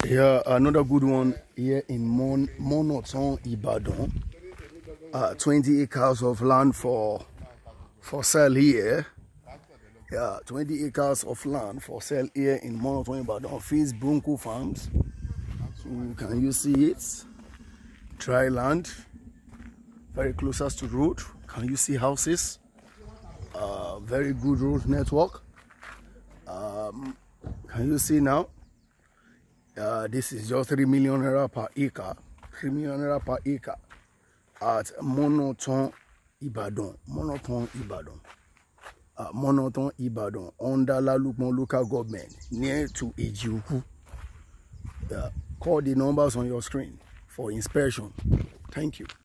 Yeah, another good one here in Monatan Ibadan. 20 acres of land for sale here. Yeah, 20 acres of land for sale here in Monatan Ibadan. Face Bronco Farms. So can you see it? Dry land, very closest to road. Can you see houses? Very good road network. Can you see now? This is just 3 million naira per acre. 3 million naira per acre at Monatan Ibadan. Monatan Ibadan. Monatan Ibadan under Lalukman local government near to Ejioku. Call the numbers on your screen for inspection. Thank you.